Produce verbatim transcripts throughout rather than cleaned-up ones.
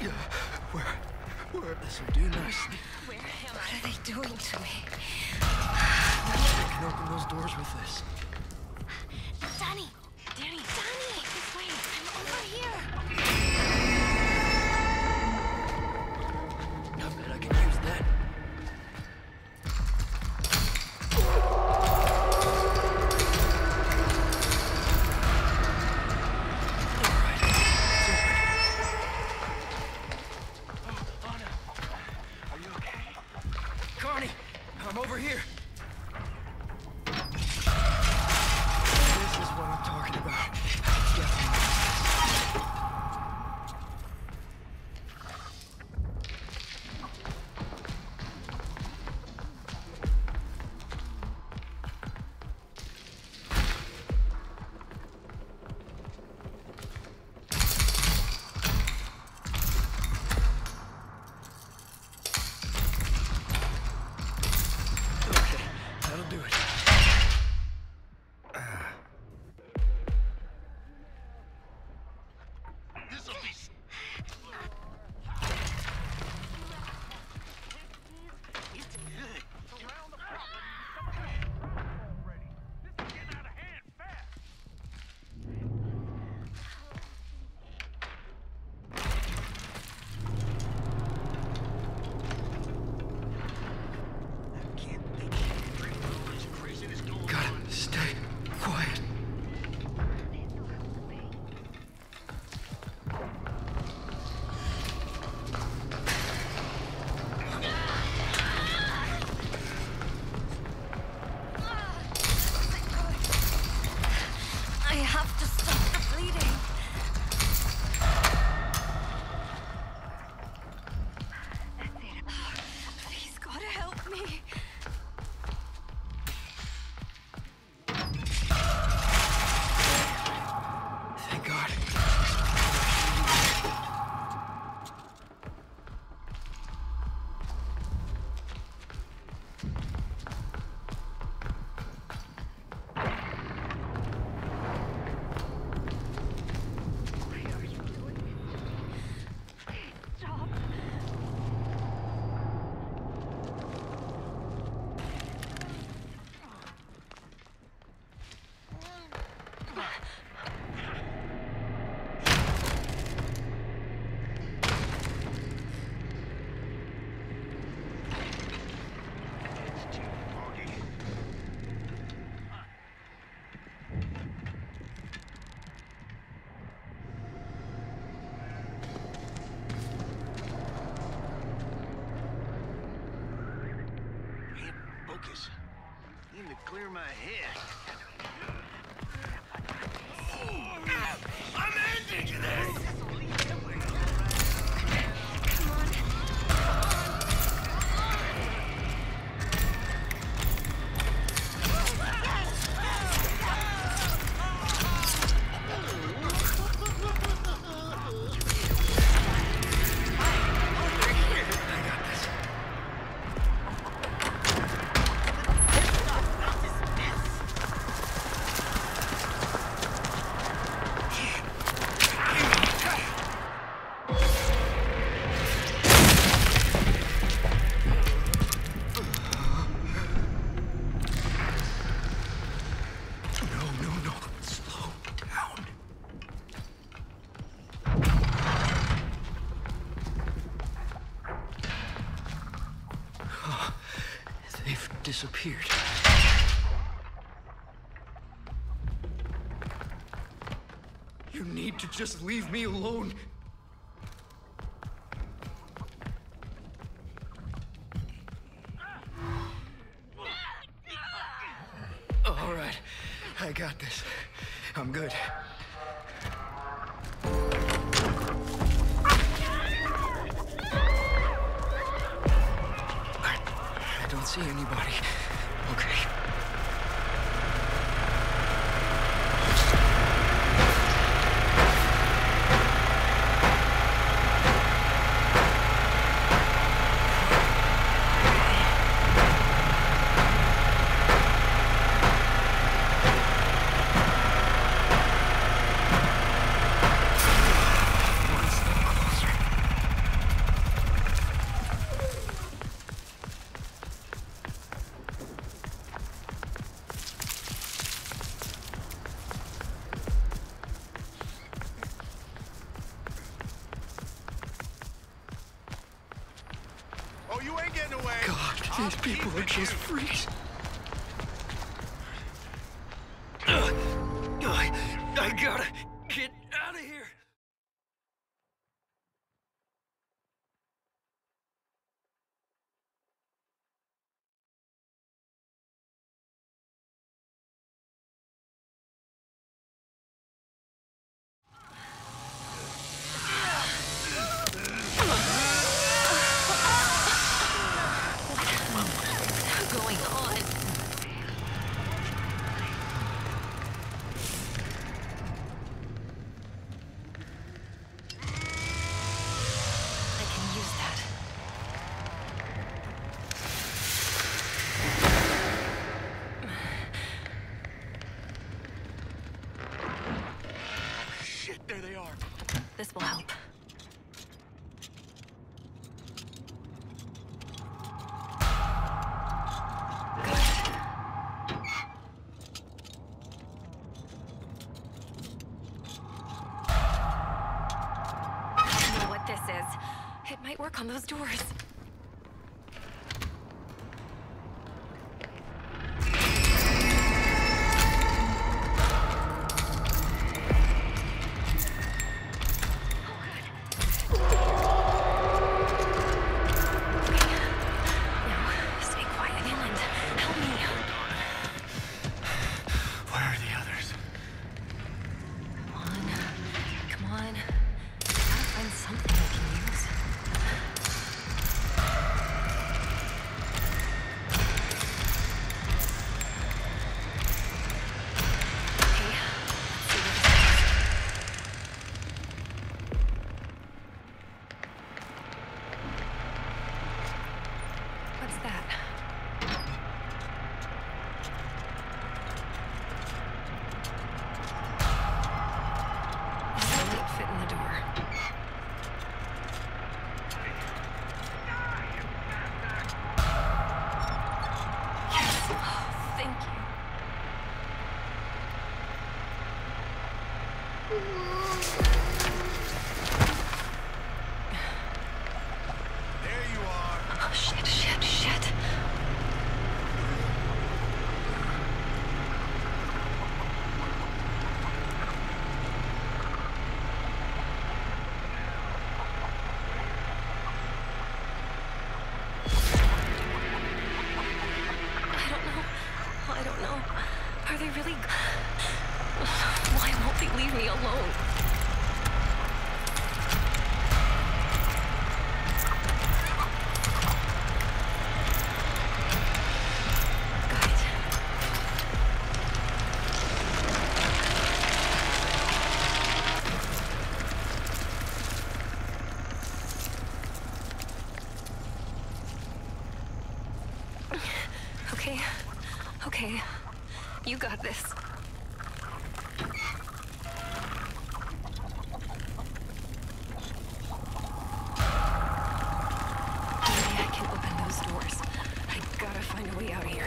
Where? Where? This will do nicely. Where am I? What are they doing to me? I can open those doors with this. Danny! Danny! Danny! This way! I'm over here! I bet I can use that. Connie, I'm over here. This is what I'm talking about. Definitely. That'll do it. This'll be. It's good. Around the property. Some of this is already. This is getting out of hand fast. I can't think. This craziness going on. Gotta stay quiet. I have to stop the bleeding. That's it. Please, God, help me. Thank God. Stop. It's too foggy. Can't focus. Need to clear my head. I'm ending this! Come on. No, no, no. Slow down. Oh, they've disappeared. You need to just leave me alone. All right, I got this. I'm good. I, I don't see anybody. Okay. One step closer. you ain't getting away. God, I'm these people are keeping just you. freaks. Ugh. I, I gotta get out of here. What's going on? I can use that. Shit, there they are. This will help. I know what this is. It might work on those doors. Now, stay quiet, Leland. Help me. Where are the others? Come on. Come on. I gotta find something I can use. Okay, let's see what this is. What's that? This might fit in the door. Yes. Oh, thank you. There you are. Oh, shit, shit, shit. I don't know. I don't know. Are they really... Why won't they leave me alone? Got it. Okay. Okay. You got this. Maybe I can open those doors. I gotta find a way out of here.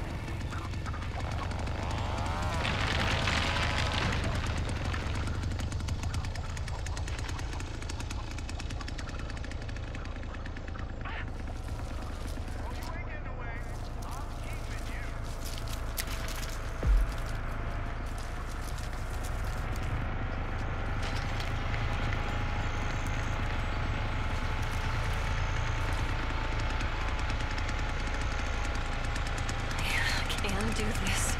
Oh, you ain't getting away. I'm keeping you. I can do this.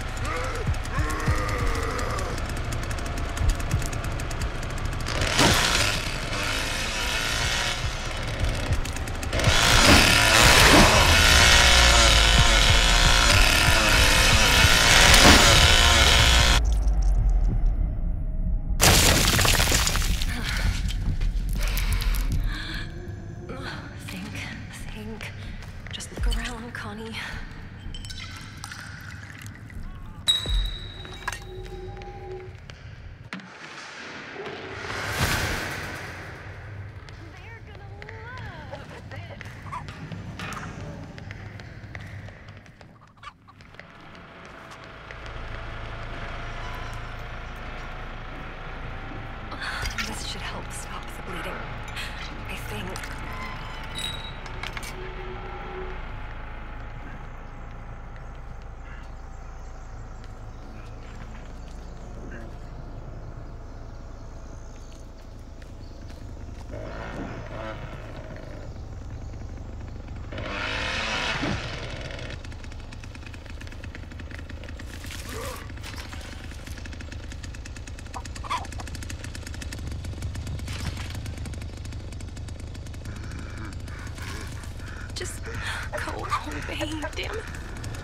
Think, think. Just look around, Connie. This should help stop the bleeding. I think. Just go away, damn it.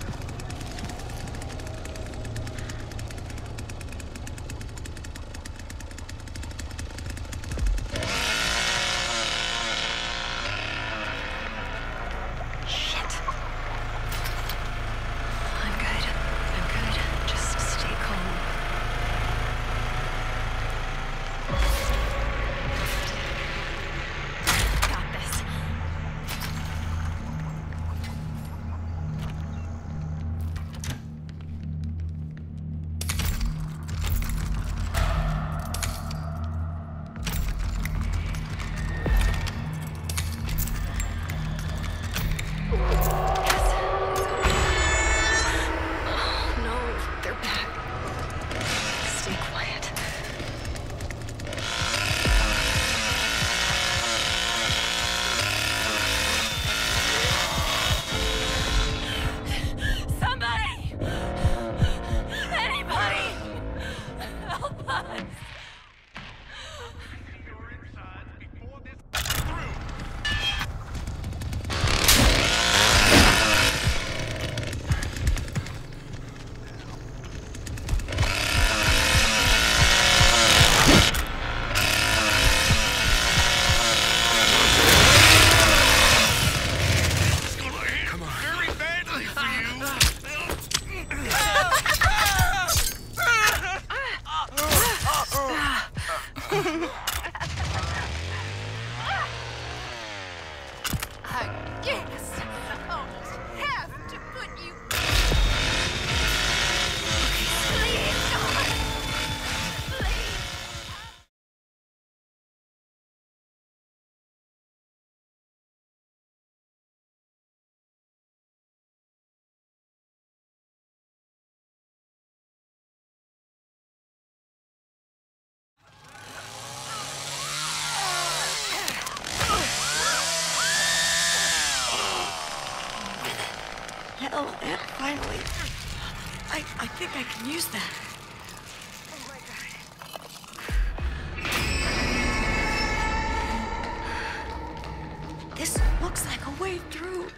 Oh, and finally, I, I think I can use that. Oh my God. This looks like a way through.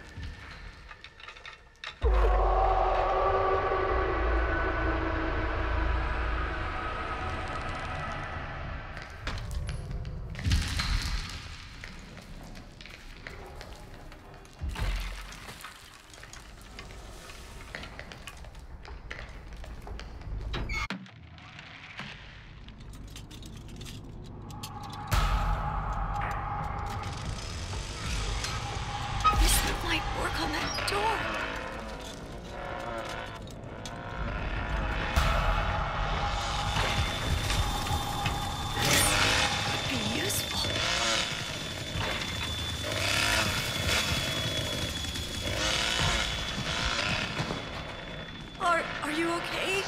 Work on that door. Could be useful. Are are you okay?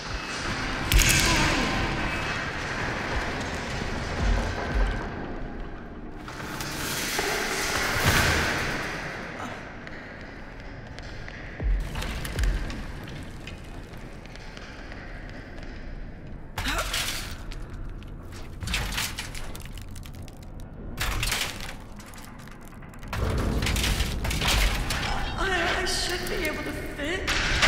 I should be able to fit.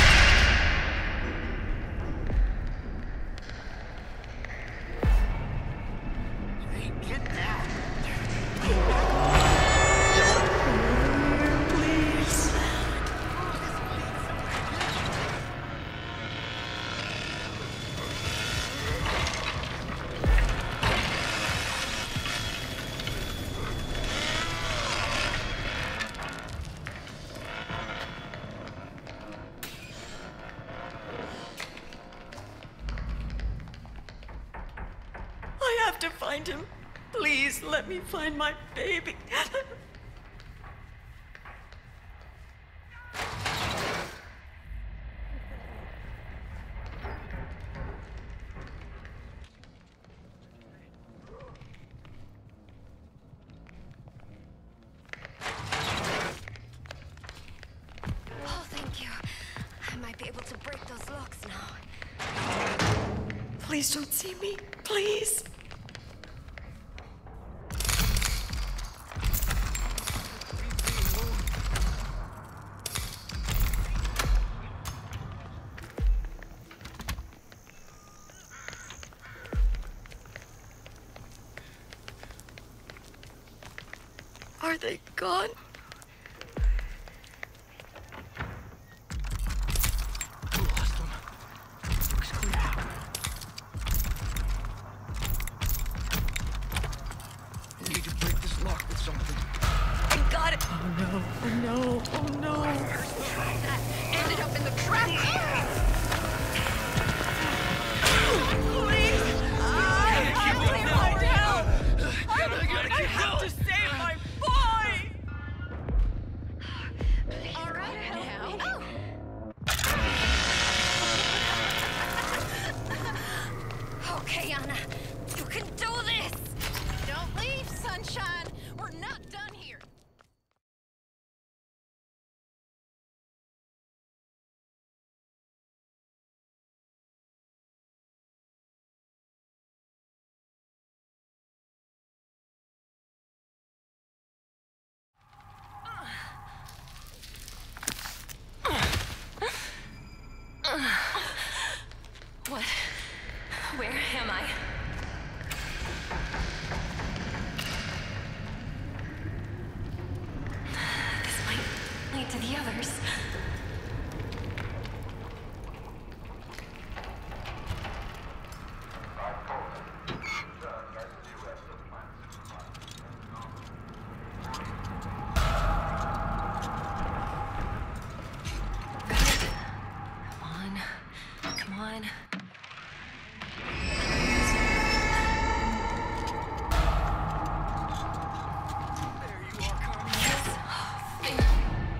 Hey, get down. Please. I have to find him. Please let me find my baby. Oh, thank you. I might be able to break those locks now. Please don't see me. Please. Are they gone? We lost them. Looks clear. We need to break this lock with something. I got it! Oh no, oh no, oh no! Ended up in the trap. Please! I, I need my help! I, I have to save my boy! All right now. Oh. Okay, Anna. You can do this. Don't leave, sunshine. We're not done here. What? Where am I? This might lead to the others. Come on. There you are, Connie. Yes. Oh, thank you.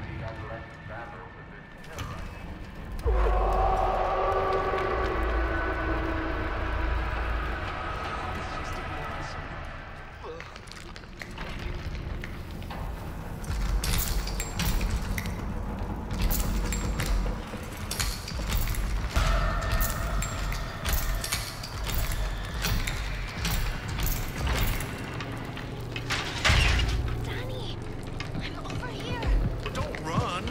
Danny, I'm over here. Don't run.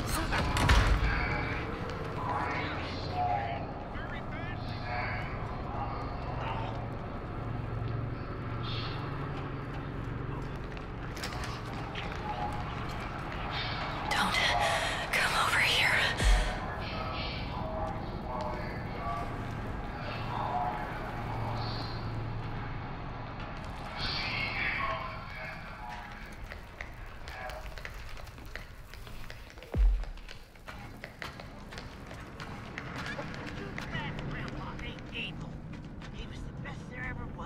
Don't come over here. Grandpa ain't evil. He was the best there ever was.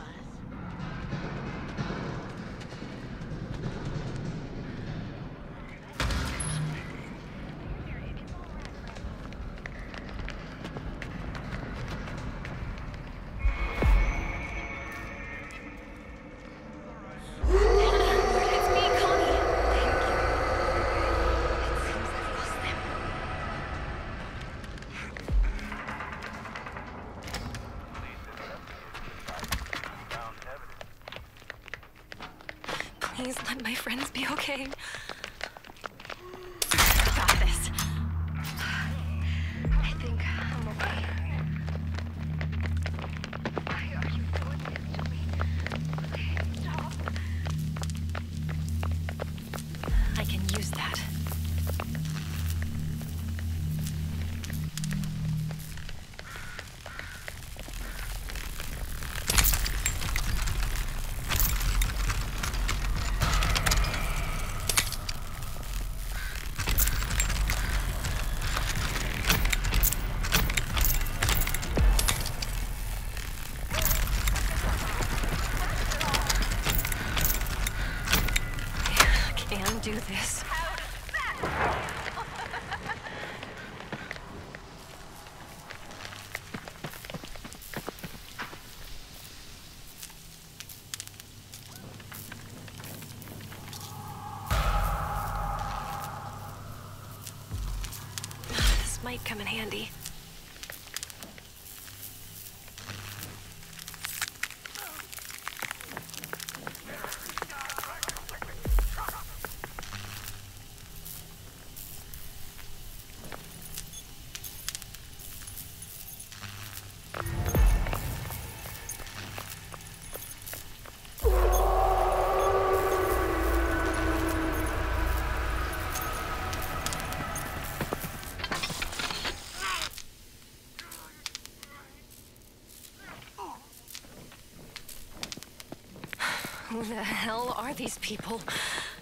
It's me, Connie. Thank you. It seems I've lost them. Please let my friends be okay. Got this. I think I'm okay. Why are you doing this to me? Okay, stop. I can use that. I can do this. This might come in handy. Who the hell are these people?